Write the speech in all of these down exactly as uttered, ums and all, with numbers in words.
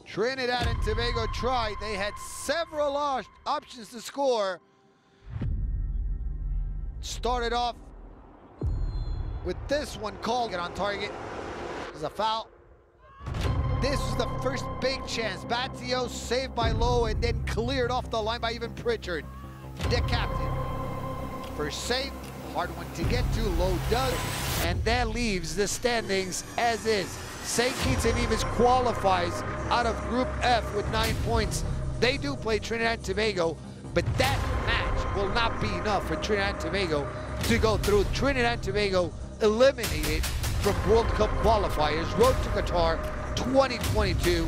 Trinidad and Tobago tried. They had several options to score. Started off with this one called on target. There's a foul. This was the first big chance. Batio saved by Lowe and then cleared off the line by even Pritchard, the captain. First save, hard one to get to, Lowe does, and that leaves the standings as is. Saint Kitts and Nevis qualifies out of Group F with nine points. They do play Trinidad and Tobago, but that match will not be enough for Trinidad and Tobago to go through. Trinidad and Tobago eliminated from World Cup qualifiers, road to Qatar twenty twenty-two.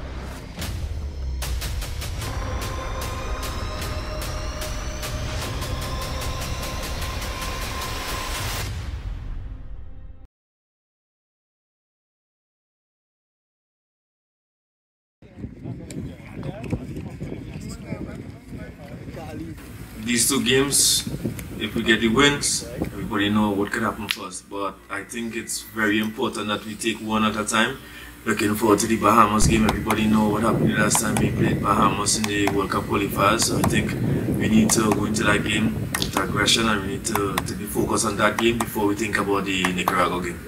These two games, if we get the wins, everybody know what could happen first. But I think it's very important that we take one at a time. Looking forward to the Bahamas game. Everybody know what happened the last time we played Bahamas in the World Cup qualifiers. So I think we need to go into that game with aggression, and we need to, to be focused on that game before we think about the Nicaragua game.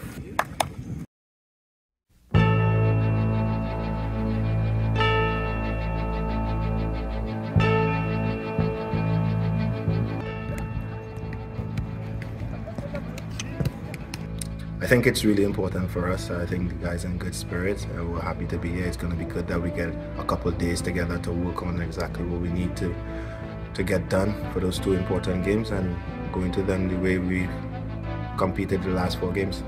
I think it's really important for us. I think the guys are in good spirits. Uh, we're happy to be here. It's going to be good that we get a couple of days together to work on exactly what we need to to get done for those two important games and go into them the way we competed the last four games.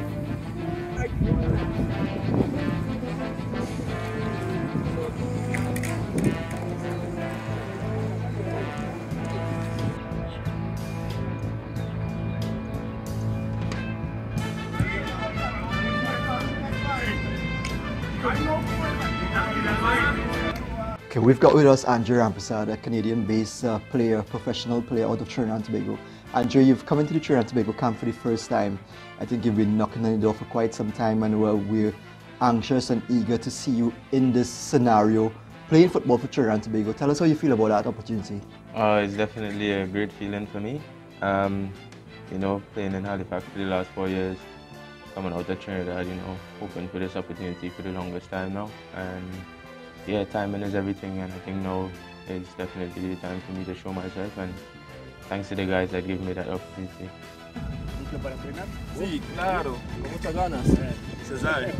Okay, we've got with us Andrew Rampersad, a Canadian-based uh, player, professional player out of Trinidad and Tobago. Andrew, you've come into the Trinidad and Tobago camp for the first time. I think you've been knocking on the door for quite some time, and we're, we're anxious and eager to see you in this scenario, playing football for Trinidad and Tobago. Tell us how you feel about that opportunity. Uh, it's definitely a great feeling for me. Um, you know, playing in Halifax for the last four years, coming out of Trinidad, you know, hoping for this opportunity for the longest time now. And yeah, timing is everything, and I think now is definitely the time for me to show myself, and thanks to the guys that gave me that opportunity. Sí, claro, con muchas ganas. Se sabe.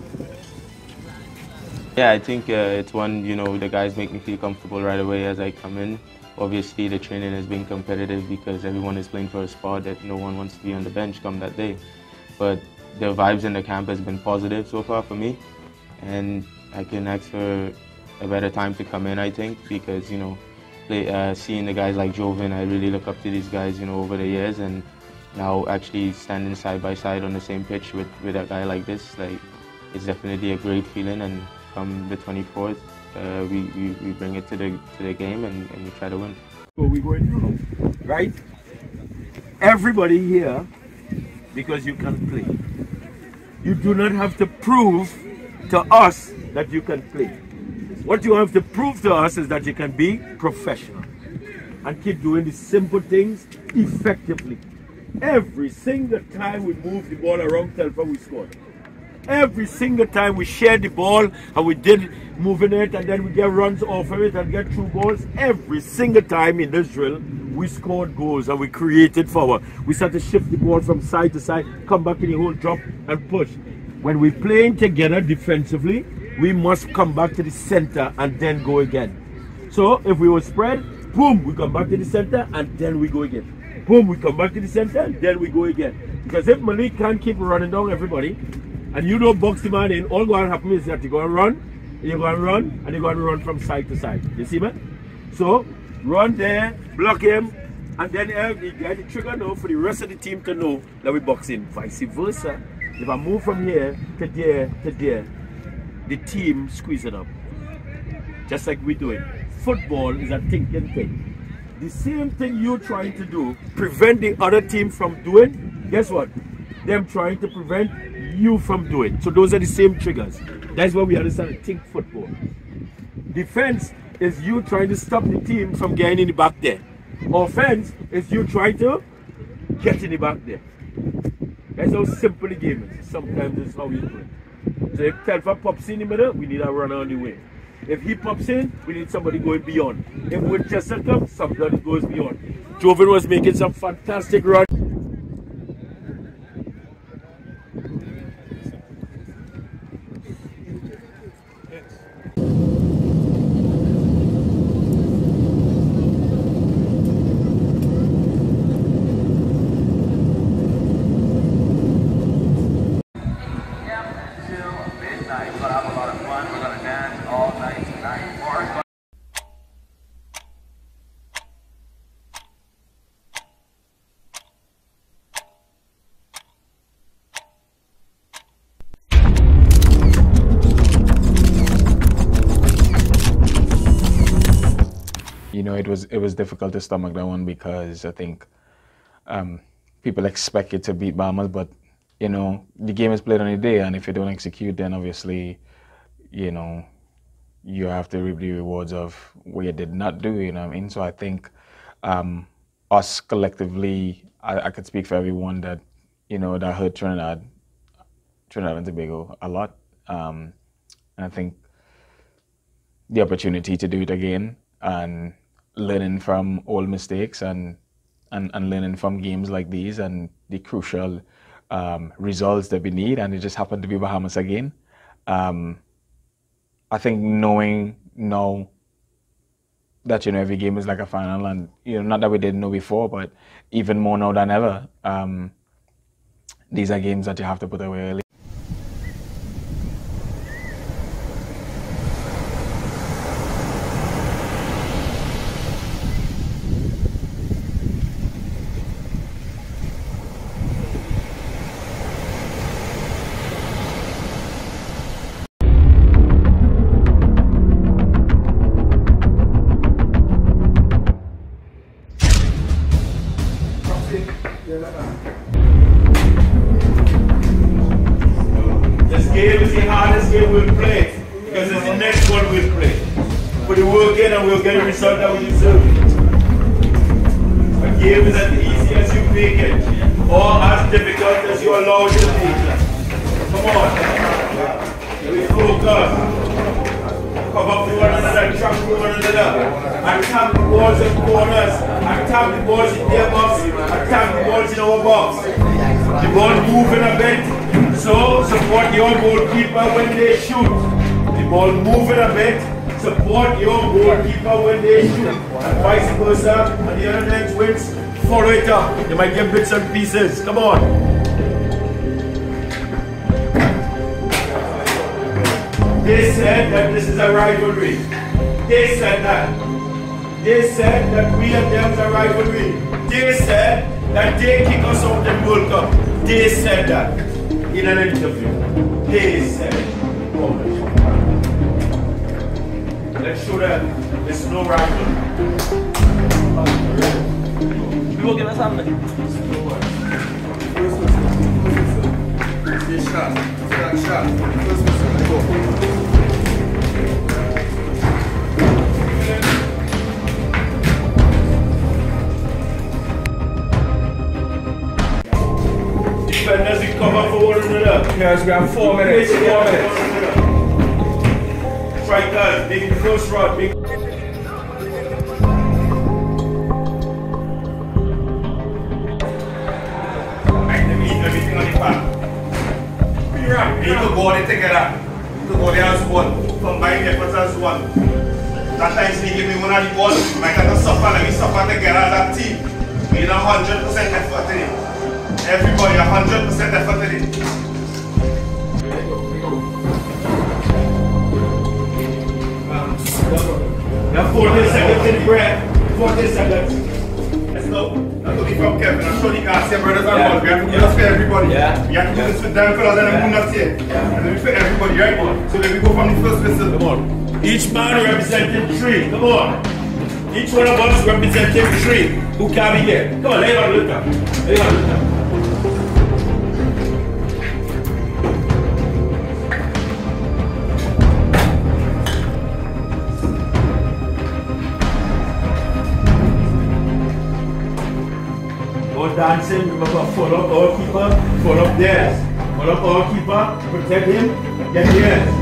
Yeah, I think uh, it's one, you know, the guys make me feel comfortable right away as I come in. Obviously, the training has been competitive because everyone is playing for a spot that no one wants to be on the bench come that day. But the vibes in the camp has been positive so far for me, and I can ask for a better time to come in, I think, because, you know, play, uh, seeing the guys like Joven, I really look up to these guys, you know, over the years, and now actually standing side by side on the same pitch with, with a guy like this, like, it's definitely a great feeling, and come the twenty-fourth, uh, we, we, we bring it to the, to the game and, and we try to win. So we're going through, right? Everybody here, because you can play. You do not have to prove to us that you can play. What you have to prove to us is that you can be professional and keep doing the simple things effectively. Every single time we move the ball around Telfa, we scored. Every single time we shared the ball and we did moving it, and then we get runs off of it and get through balls, every single time in this drill, we scored goals and we created forward. We started to shift the ball from side to side, come back in the hole, drop and push. When we're playing together defensively, we must come back to the center and then go again. So if we were spread, boom, we come back to the center and then we go again. Boom, we come back to the center and then we go again. Because if Malik can't keep running down everybody, and you don't box the man in, all going to happen is that you go and run, you go and run, and you go and run from side to side. You see, man? So run there, block him, and then you get the trigger now for the rest of the team to know that we box in. Vice versa. If I move from here to there to there, the team squeeze it up. Just like we do it. Football is a thinking thing. The same thing you're trying to do, prevent the other team from doing, guess what? Them trying to prevent you from doing. So those are the same triggers. That's why we understand to think football. Defense is you trying to stop the team from getting in the back there. Offense is you trying to get in the back there. That's how simple the game is. Sometimes it's how you do it. So if Telfa pops in the middle, we need a runner on the wing. If he pops in, we need somebody going beyond. If Winchester comes, somebody goes beyond. Joven was making some fantastic runs. You know, it was it was difficult to stomach that one because I think um, people expect it to beat Bahamas, but you know the game is played on a day, and if you don't execute, then obviously, you know, you have to reap the rewards of what you did not do. You know what I mean? So I think um, us collectively, I, I could speak for everyone that you know that hurt Trinidad, Trinidad and Tobago a lot, um, and I think the opportunity to do it again and learning from old mistakes and, and, and learning from games like these and the crucial um, results that we need, and it just happened to be Bahamas again. Um, I think knowing now that, you know, every game is like a final, and, you know, not that we didn't know before, but even more now than ever, um, these are games that you have to put away early. This game is the hardest game we'll play because it's the next one we'll play. Put the work in and we'll get the result that we deserve. A game is as easy as you make it, or as difficult as you allow it to be. Come on. We focus. Cover for one another, track for one another. Attack the balls in corners. Attack the balls in their box. Attack the balls in our box. The ball moving a bit. So support your goalkeeper when they shoot. The ball moving a bit. Support your goalkeeper when they shoot. And vice versa. And the other next wins, follow it up. They might get bits and pieces. Come on. They said that this is a rivalry. They said that. They said that we and them is a rivalry. They said that they kick us out in the World Cup. They said that in an interview. They said it. Oh, let's show them there's no rivalry. We will give us something. This shot. That shot. First one, go. Defenders, we cover for one another. Yes, we have four minutes. Four minutes. Strikers, make the first run. Make everything on the path. We need to go there together. We need to go there as one. Combine efforts as one. That time they give me one of the ball. We might have to suffer and we suffer together as a team. We need a hundred percent effort in it. Everybody, a hundred percent effort in it. Now forty seconds in breath. Forty seconds. Let's go. That's what we from Kevin. I'm sure the Garcia brothers are yeah. We have to do this for everybody. Yeah. We have to do this for them fellas and yeah. I'm not here. Yeah. And then for everybody, right? So then we go from the first whistle. Come on. Each man representing three. Come on. Each one of us representing three. Who can be here? Come on, lay on, look up. Lay on, look up. dancing, remember, follow our keeper, follow up theirs. Follow up our keeper, protect him, get theirs.